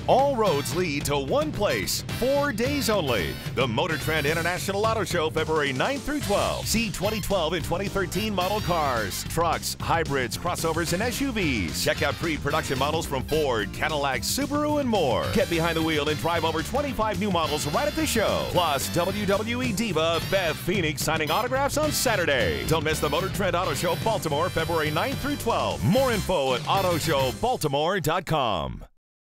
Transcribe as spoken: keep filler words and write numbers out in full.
All roads lead to one place, four days only. The Motor Trend International Auto Show, February ninth through twelfth. See twenty twelve and twenty thirteen model cars, trucks, hybrids, crossovers, and S U Vs. Check out pre-production models from Ford, Cadillac, Subaru, and more. Get behind the wheel and drive over twenty-five new models right at the show. Plus, W W E diva Beth Phoenix signing autographs on Saturday. Don't miss the Motor Trend Auto Show, Baltimore, February ninth through twelfth. More info at auto show baltimore dot com.